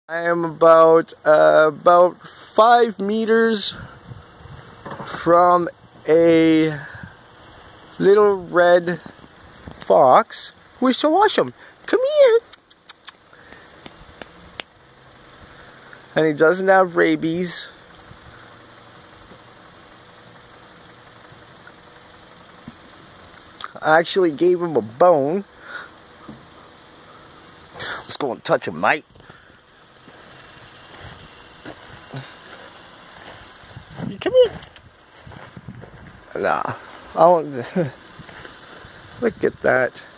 I am about 5 meters from a little red fox who is so awesome. Come here. And he doesn't have rabies. I actually gave him a bone. Let's go and touch him, mate. Come here. Nah, I don't. Look at that.